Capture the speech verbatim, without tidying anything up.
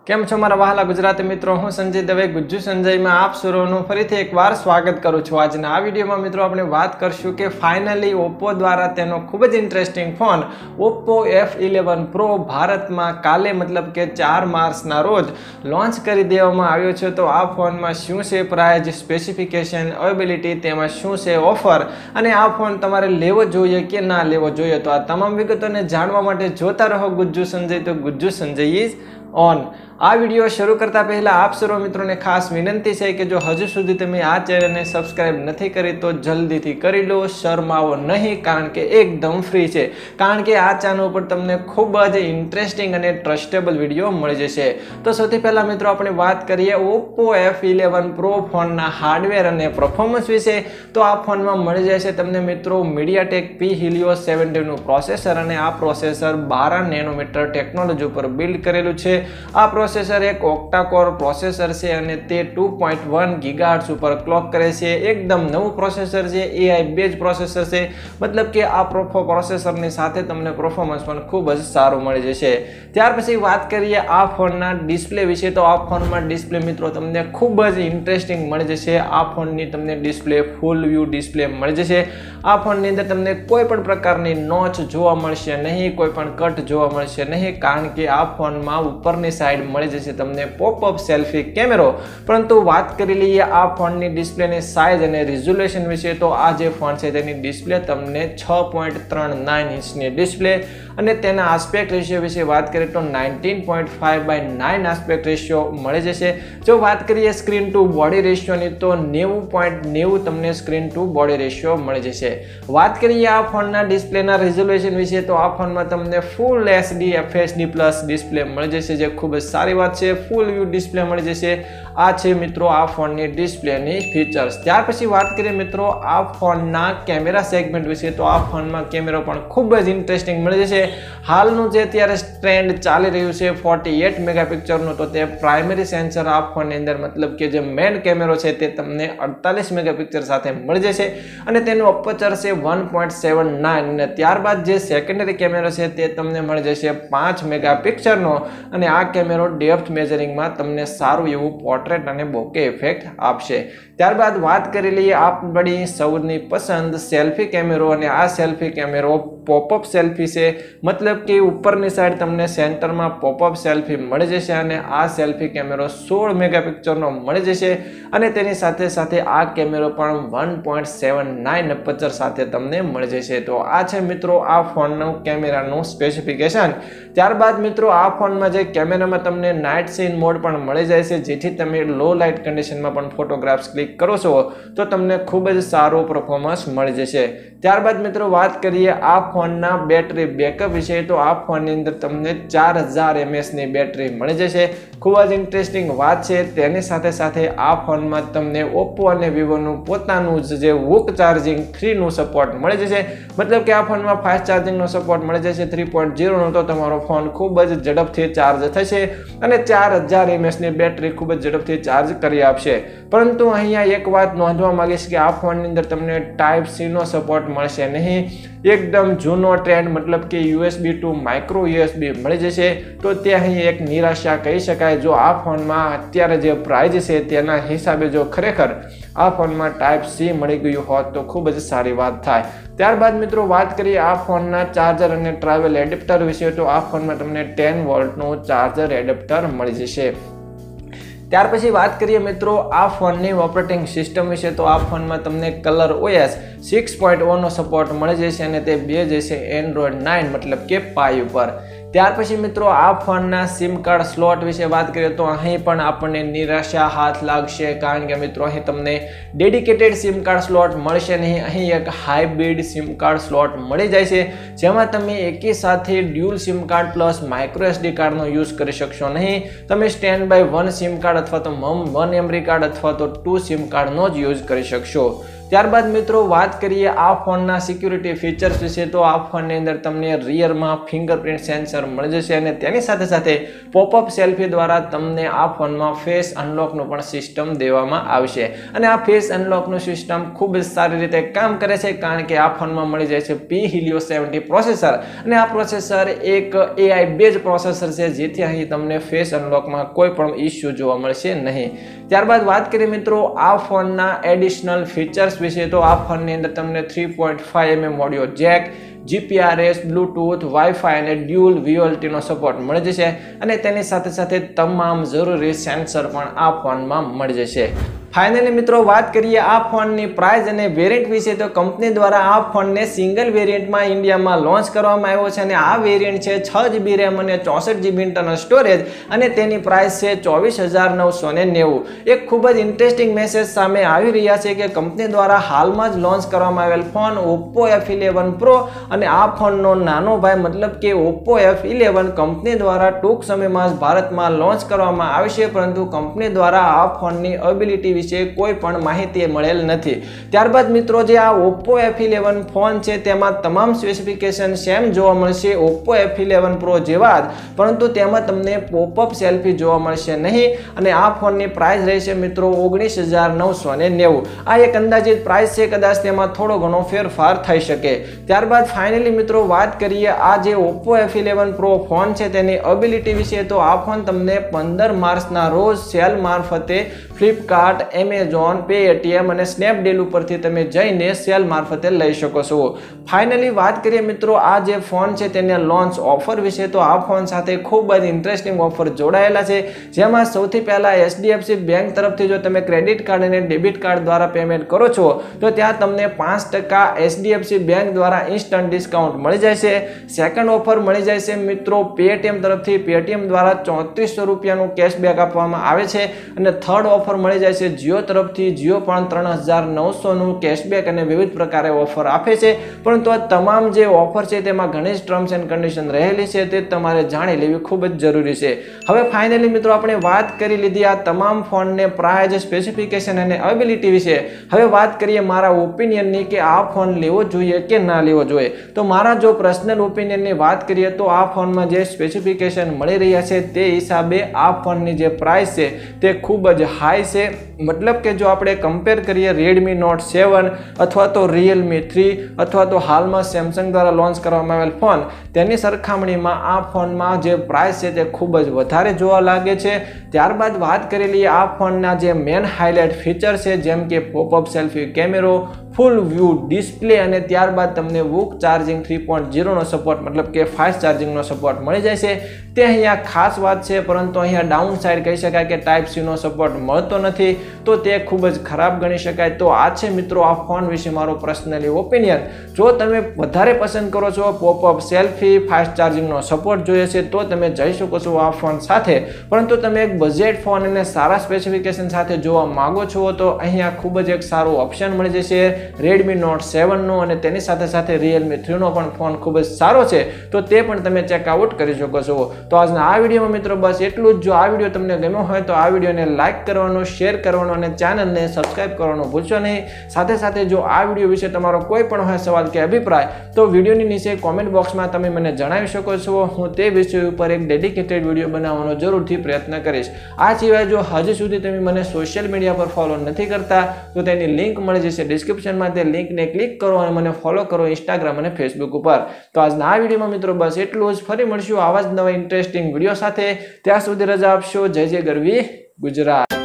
કેમ છો મારા વહાલા ગુજરાતી મિત્રો, હું સંજય દવે ગુજ્જુ સંજયમાં આપ સૌનું ફરીથી એકવાર સ્વાગત કરું છું। આજના આ વિડીયોમાં મિત્રો આપણે વાત કરશું કે ફાઇનલી ઓપ્પો દ્વારા તેનો ખૂબ જ interesting phone Oppo F eleven Pro ભારતમાં કાલે મતલબ કે ચાર માર્ચના રોજ લોન્ચ કરી દેવામાં આવ્યો છે। તો આ ફોનમાં શું છે પ્રાઇસ, સ્પેસિફિકેશન, અવેબિલિટી, તેમાં શું છે ઓફર અને આ ફોન તમારે લેવો જોઈએ કે ના લેવો જોઈએ, તો આ તમામ વિગતોને જાણવા માટે જોતા રહો ગુજ્જુ સંજય। તો ગુજ્જુ સંજય ઇઝ ઓન। આ વિડીયો શરૂ કરતા પહેલા આપ સર્વ મિત્રોને ખાસ વિનંતી છે કે જો હજુ સુધી તમે આ ચેનલને સબસ્ક્રાઇબ નથી કરી તો જલ્દીથી કરી લો, શરમાવો નહીં, કારણ કે એકદમ ફ્રી છે। કારણ કે આ ચેનલ પર તમને ખૂબ જ ઇન્ટરેસ્ટિંગ અને ટ્રસ્ટેબલ વિડીયો મળી જશે। તો સૌથી પહેલા મિત્રો આપણે વાત કરીએ ઓપ્પો એફ ઇલેવન પ્રો ફોનના હાર્ડવેર અને પરફોર્મન્સ વિશે। તો આ ફોનમાં મળી જશે તમને મિત્રો મીડિયાટેક પી હિલિયો સેવન્ટી નું પ્રોસેસર અને આ પ્રોસેસર બાર નેનોમીટર ટેકનોલોજી ઉપર બિલ્ડ કરેલું છે। આ પ્રોસેસર એક ઓક્ટા કોર પ્રોસેસર છે અને તે ટુ પોઈન્ટ વન ગીગાહર્ટ્ઝ ઉપર ક્લોક કરે છે। એકદમ નવું પ્રોસેસર છે, એઆઈ બેઝ પ્રોસેસર છે, મતલબ કે આ પ્રોસેસરની સાથે તમને પરફોર્મન્સ પણ ખૂબ જ સારું મળી જશે। ત્યાર પછી વાત કરીએ આ ફોનના ડિસ્પ્લે વિશે। તો આ ફોનમાં ડિસ્પ્લે મિત્રો તમને ખૂબ જ ઇન્ટરેસ્ટિંગ મળી જશે। આ ફોનની તમને ડિસ્પ્લે ફૂલ વ્યૂ ડિસ્પ્લે મળી જશે। આ ફોનની અંદર તમને કોઈ પણ પ્રકારની નોચ જોવા મળશે નહીં, કોઈ પણ કટ જોવા મળશે નહીં, કારણ કે આ ફોનમાં ઉપરની સાઈડ મળી જશે તમને પોપઅપ સેલ્ફી કેમેરો। પરંતુ વાત કરી લઈએ આ ફોનની ડિસ્પ્લેની સાઇઝ અને રિઝોલ્યુશન વિશે। તો આ જે ફોન છે તેની ડિસ્પ્લે તમને છ પોઈન્ટ ત્રણ નાઇન ઇંચની ડિસ્પ્લે અને તેના આસ્પેક્ટ રેશિયો વિશે વાત કરીએ તો nineteen point five by nine aspect ratio મળી જશે। જો વાત કરીએ સ્ક્રીન ટુ બોડી રેશિયોની તો નેવું પોઈન્ટ નેવું તમને સ્ક્રીન ટુ બોડી રેશિયો મળી જશે। વાત કરીએ આ ફોનના ડિસ્પ્લેના રિઝોલ્યુશન વિશે। તો આ ફોનમાં તમને full HD FHD plus display મળી જશે, જે ખૂબ જ સારી વાત છે। ફૂલ વ્યૂ ડિસ્પ્લે મળી જશે। આ છે મિત્રો આ ફોનની ડિસ્પ્લેની ફીચર્સ। ત્યાર પછી વાત કરીએ મિત્રો આ ફોનના કેમેરા સેગમેન્ટ વિશે। તો આ ફોનમાં કેમેરો પણ ખૂબ જ ઇન્ટરેસ્ટિંગ મળી જશે। હાલનું જે અત્યારે ટ્રેન્ડ ચાલી રહ્યું છે ફોર્ટી એટ મેગાપિક્સલનું, તો તે પ્રાઇમરી સેન્સર આ ફોનની અંદર મતલબ કે જે મેઇન કેમેરો છે તે તમને અડતાલીસ મેગાપિક્સલ સાથે મળી જશે અને તેનું અપર્ચર છે વન પોઈન્ટ સેવન નાઇન અને ત્યારબાદ જે સેકન્ડરી કેમેરો છે તે તમને મળી જશે પાંચ મેગાપિક્સલનો અને આ કેમેરો ડેપ્થ મેજરિંગમાં તમને સારું એવું પોર્ટ્રેટ અને બોકે ઇફેક્ટ આપશે। ત્યારબાદ વાત કરી લઈએ આપણી સૌની પસંદ સેલ્ફી કેમેરો અને આ સેલ્ફી કેમેરો પોપઅપ સેલ્ફી છે, મતલબ કે ઉપરની સાઈડ તમને સેન્ટરમાં પોપઅપ સેલ્ફી મળી જશે અને આ સેલ્ફી કેમેરો સોળ મેગાપિક્સલનો મળી જશે અને તેની સાથે સાથે આ કેમેરો પણ one point seven nine aperture સાથે તમને મળી જશે। તો આ છે મિત્રો આ ફોનનું કેમેરાનું સ્પેસિફિકેશન। ત્યારબાદ મિત્રો આ ફોનમાં જે કેમેરામાં તમને નાઇટ સીન મોડ પણ મળી જાય છે, જેથી તમે લો લાઇટ કન્ડિશનમાં પણ ફોટોગ્રાફ્સ ક્લિક કરો છો તો તમને ખૂબ જ સારું પરફોર્મન્સ મળી જશે। ત્યારબાદ મિત્રો વાત કરીએ આ ફોનના બેટરી બેકઅપ વિશે। તો આ ફોનની અંદર તમને ચાર હજાર એમએચની બેટરી મળી જશે, ખૂબ જ ઇન્ટરેસ્ટિંગ વાત છે। તેની સાથે સાથે આ ફોનમાં તમને ઓપ્પો અને વિવોનું પોતાનું જે વોક ચાર્જિંગ થ્રીનું સપોર્ટ મળી જશે, મતલબ કે આ ફોનમાં ફાસ્ટ ચાર્જિંગનો સપોર્ટ મળી જશે થ્રી પોઈન્ટ ઝીરોનો, તો તમારો ફોન ખૂબ જ ઝડપથી ચાર્જ થશે અને ચાર હજાર એમએચની બેટરી ખૂબ જ ઝડપથી ચાર્જ કરી આપશે। પરંતુ અહીંયા એક વાત નોંધવા માંગીશ કે આ ફોનની અંદર તમને ટાઈપ સી નો સપોર્ટ મળશે નહીં, એકદમ જૂનો ટ્રેન્ડ મતલબ કે યુએસબી ટુ માઇક્રો યુએસબી મળી જશે। તો તે અહીં એક નિરાશા કહી શકાય। જો આ ફોનમાં અત્યારે જે પ્રાઇસ છે તેના હિસાબે જો ખરેખર આ ફોનમાં ટાઈપ સી મળી ગયું હોત તો ખૂબ જ સારી વાત થાય। ત્યારબાદ મિત્રો વાત કરીએ આ ફોનના ચાર્જર અને ટ્રાવેલ એડેપ્ટર વિશે। તો આ ફોનમાં તમને ટેન વોલ્ટનું ચાર્જર એડેપ્ટર મળી જશે। ત્યાર પછી વાત કરીએ મિત્રો આ ફોનની ઓપરેટિંગ સિસ્ટમ વિશે। તો આ ફોનમાં તમને colour OS six point O નો સપોર્ટ મળી જશે અને તે બે જશે એન્ડ્રોઈડ નાઇન મતલબ કે પાઈ ઉપર। ત્યાર પછી મિત્રો આ ફોનના સિમ કાર્ડ સ્લોટ વિશે વાત કરીએ તો અહીં પણ આપણને નિરાશા હાથ લાગશે, કારણ કે મિત્રો અહીં તમને ડેડિકેટેડ સિમ કાર્ડ સ્લોટ મળશે નહીં, અહીં એક હાઇબ્રિડ સિમ કાર્ડ સ્લોટ મળી જાય છે, જેમાં તમે એકી સાથે dual SIM card plus micro SD કાર્ડનો યુઝ કરી શકશો નહીં। તમે standby one SIM card અથવા તો વન એમરી કાર્ડ અથવા તો ટુ સિમ કાર્ડનો જ યુઝ કરી શકશો। ત્યારબાદ મિત્રો વાત કરીએ આ ફોનના સિક્યુરિટી ફીચર્સ વિશે તો આ ફોનની અંદર તમને રિયરમાં ફિંગરપ્રિન્ટ સેન્સર મળી જશે અને તેની સાથે સાથે પોપઅપ સેલ્ફી દ્વારા તમને આ ફોનમાં ફેસ અનલોકનું પણ સિસ્ટમ દેવામાં આવશે અને આ ફેસ અનલોકનું સિસ્ટમ ખૂબ જ સારી રીતે કામ કરે છે કારણ કે આ ફોનમાં મળી જાય છે પી હિલિયો સેવન્ટી પ્રોસેસર અને આ પ્રોસેસર એક એઆઈ બેઝ પ્રોસેસર છે જેથી અહીં તમને ફેસ અનલોકમાં કોઈ પણ ઇસ્યુ જોવા મળશે નહીં। ત્યારબાદ વાત કરીએ મિત્રો આ ફોનના એડિશનલ ફીચર્સ વિશે તો આ ફોનની અંદર તમને three point five mm audio jack, GPRS, Bluetooth, WiFi અને ડ્યુઅલ વીઓએલટીનો સપોર્ટ મળી જશે અને તેની સાથે સાથે તમામ જરૂરી સેન્સર પણ આ ફોનમાં મળી જશે। ફાઇનલી મિત્રો વાત કરીએ આ ફોનની પ્રાઇસ અને વેરિયન્ટ વિશે તો કંપની દ્વારા આ ફોનને સિંગલ વેરિયન્ટમાં ઇન્ડિયામાં લોન્ચ કરવામાં આવ્યો છે અને આ વેરિયન્ટ છે છ જીબી રેમ અને ચોસઠ જીબી ઇન્ટરનલ સ્ટોરેજ અને તેની પ્રાઇસ છે ચોવીસ હજાર નવસો ને નેવું। એક ખૂબ જ ઇન્ટરેસ્ટિંગ મેસેજ સામે આવી રહ્યા છે કે કંપની દ્વારા હાલમાં જ લોન્ચ કરવામાં આવેલ phone Oppo F eleven Pro અને આ ફોનનો નાનો ભાઈ મતલબ કે ઓપ્પો એફ ઇલેવન કંપની દ્વારા ટૂંક સમયમાં જ ભારતમાં લોન્ચ કરવામાં આવશે પરંતુ કંપની દ્વારા આ ફોનની એબિલિટી કોઈ પણ માહિતી મળેલ નથી। ત્યારબાદ મિત્રો જે આ ઓપ્પો એફ ઇલેવન ફોન છે તેમાં તમામ સ્પેસિફિકેશન સેમ જોવા મળશે ઓપ્પો એફ ઇલેવન પ્રો જેવા જ પરંતુ તેમાં તમને પોપઅપ સેલ્ફી જોવા મળશે નહીં અને આ ફોનની પ્રાઇસ રહેશે મિત્રો ઓગણીસ હજાર નવસો ને નેવું। આ એક અંદાજિત પ્રાઇસ છે, કદાચ તેમાં થોડો ઘણો ફેરફાર થઈ શકે। ત્યારબાદ ફાઇનલી મિત્રો વાત કરીએ આ જે Oppo F eleven Pro phone છે તેની એબિલિટી વિશે તો આ ફોન તમને પંદર માર્ચના રોજ સેલ મારફતે ફ્લિપકાર્ટ, એમેઝોન, પેટીએમ અને સ્નેપડીલ ઉપરથી તમે જઈને સેલ મારફતે લઈ શકો છો। ફાઇનલી વાત કરીએ મિત્રો આ જે ફોન છે તેના લોન્ચ ઓફર વિશે તો આ ફોન સાથે ખૂબ જ ઇન્ટરેસ્ટિંગ ઓફર જોડાયેલા છે જેમાં સૌથી પહેલા એચડીએફસી બેંક તરફથી જો તમે ક્રેડિટ કાર્ડ અને ડેબિટ કાર્ડ દ્વારા પેમેન્ટ કરો છો તો ત્યાં તમને પાંચ ટકા એચડીએફસી બેંક દ્વારા ઇન્સ્ટન્ટ ડિસ્કાઉન્ટ મળી જાય છે। સેકન્ડ ઓફર મળી જાય છે મિત્રો પેટીએમ તરફથી, પેટીએમ દ્વારા ચોત્રીસો રૂપિયાનું કેશબેક આપવામાં આવે છે અને થર્ડ ઓફર મળી જાય છે જીઓ તરફથી, જીઓ પણ ત્રણ હજાર નવસો નું કેશબેક અને વિવિધ પ્રકારે ઓફર આપે છે પરંતુ આ તમામ જે ઓફર છે તેમાં ઘણી જ ટર્મ્સ એન્ડ કન્ડિશન રહેલી છે તે તમારે જાણી લેવી ખૂબ જ જરૂરી છે। હવે ફાઇનલી મિત્રો આપણે વાત કરી લીધી આ તમામ ફોનને પ્રાઇસ, સ્પેસિફિકેશન અને એબિલિટી વિશે। હવે વાત કરીએ મારા ઓપિનિયનની કે આ ફોન લેવો જોઈએ કે ના લેવો જોઈએ। તો મારા જો પર્સનલ ઓપિનિયનની વાત કરીએ તો આ ફોનમાં જે સ્પેસિફિકેશન મળી રહ્યા છે તે હિસાબે આ ફોનની જે પ્રાઇસ છે તે ખૂબ જ હાઈ છે। મતલબ કે જો આપણે કમ્પેર કરીએ રેડમી નોટ સેવન અથવા તો રિયલમી થ્રી અથવા તો હાલમાં સેમસંગ દ્વારા લોન્ચ કરવામાં આવેલ ફોન તેની સરખામણીમાં આ ફોનમાં જે પ્રાઇસ છે તે ખૂબ જ વધારે જોવા લાગે છે। ત્યારબાદ વાત કરી લઈએ આ ફોનના જે મેન હાઇલાઇટ ફીચર છે જેમ કે પોપઅપ સેલ્ફી કેમેરો, ફૂલ વ્યૂ ડિસ્પ્લે અને ત્યારબાદ તમને VOOC charging three point zero નો સપોર્ટ મતલબ કે ફાસ્ટ ચાર્જિંગનો સપોર્ટ મળી જાય છે તે અહીંયા ખાસ વાત છે પરંતુ અહીંયા ડાઉન સાઇડ કહી શકાય કે ટાઈપ સી નો સપોર્ટ મળતો નથી તો તે ખૂબ જ ખરાબ ગણી શકાય। તો આ છે મિત્રો આ ફોન વિશે મારો પર્સનલી ઓપિનિયન। જો તમે વધારે પસંદ કરો છો પોપઅપ સેલ્ફી, ફાસ્ટ ચાર્જિંગનો સપોર્ટ જોઈએ છે તો તમે જઈ શકો છો આ ફોન સાથે પરંતુ તમે એક બજેટ ફોન અને સારા સ્પેસિફિકેશન સાથે જોવા માંગો છો તો અહીંયા ખૂબ જ એક સારું ઓપ્શન મળી જશે રેડમી નોટ સેવન નો અને તેની સાથે સાથે રિયલમી થ્રી નો પણ ફોન ખૂબ જ સારો છે તો તે પણ તમે ચેકઆઉટ કરી શકો છો। તો આજના આ વિડીયોમાં મિત્રો બસ એટલું જ। જો આ વિડીયો તમને ગમ્યો હોય તો આ વિડીયોને લાઇક કરવાનો, શેર કરવાનો અને ચેનલને સબસ્ક્રાઇબ કરવાનું ભૂલશો નહીં। સાથે સાથે જો આ વિડીયો વિશે તમારો કોઈ પણ હોય સવાલ કે અભિપ્રાય તો વિડીયોની નીચે કોમેન્ટ બોક્સમાં તમે મને જણાવી શકો છો। હું તે વિષય ઉપર એક ડેડિકેટેડ વિડીયો બનાવવાનો જરૂરથી પ્રયત્ન કરીશ। આ સિવાય જો હજી સુધી તમે મને સોશિયલ મીડિયા પર ફોલો નથી કરતા તો તેની લિંક મળી જશે ડિસ્ક્રિપ્શનમાં, તે લિંકને ક્લિક કરો અને મને ફોલો કરો ઇન્સ્ટાગ્રામ અને ફેસબુક ઉપર। તો આજના આ વિડીયોમાં મિત્રો બસ એટલું જ। ફરી મળશું આવા જ નવા ઇન્ટરેસ્ટિંગ વિડીયો સાથે। ત્યાં સુધી રજા આપશો। જય જય ગરવી ગુજરાત।